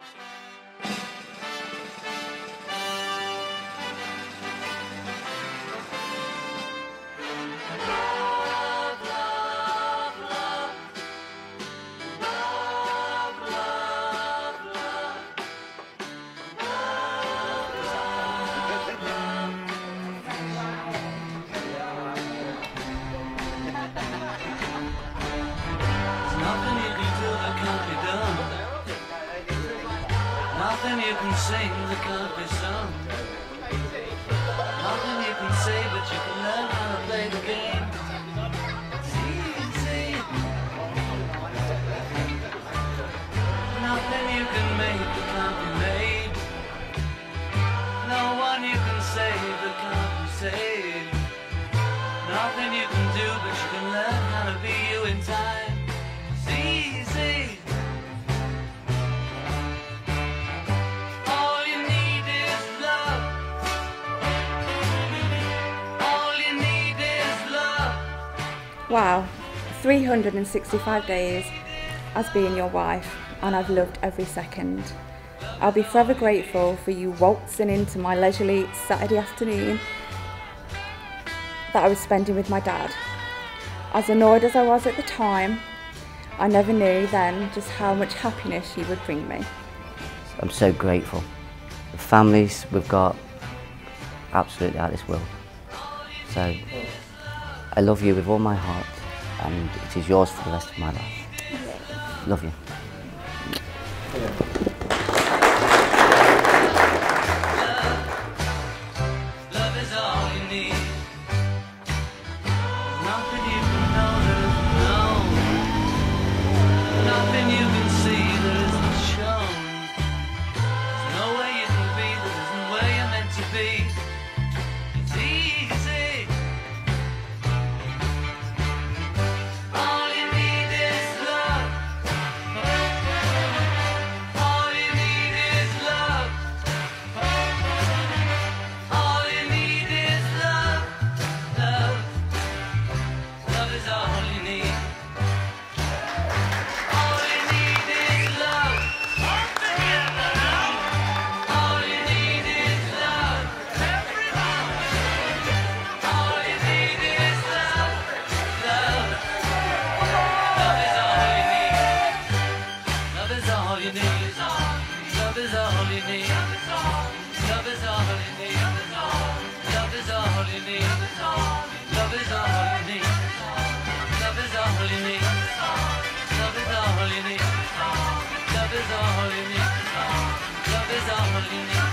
Nothing you can sing that can't be sung. Nothing you can say, but you can learn how to play the game. It's easy. Nothing you can make that can't be made. No one you can save that can't be saved. Nothing you can do, but you can learn how to be you in time. It's easy. Wow, 365 days as being your wife, and I've loved every second. I'll be forever grateful for you waltzing into my leisurely Saturday afternoon that I was spending with my dad. As annoyed as I was at the time, I never knew then just how much happiness you would bring me. I'm so grateful. The families we've got, absolutely out of this world. So, I love you with all my heart, and it is yours for the rest of my life. Love you. Love is all you need. Nothing you can know that isn't known. Nothing you can see that isn't shown. There's no way you can be that isn't where you're meant to be. It's easy. All you need is love. All you need is love. All you need is love. Love. Love is all you need. All you need is love. All you need is love. All you need is love. Love. Love is all you need. Love is all you need. Love is all you need. Love is all you need. Love is all you need. Love is all you need. Love is all you need. Love is all you need. Love is all you need. Love is all you need.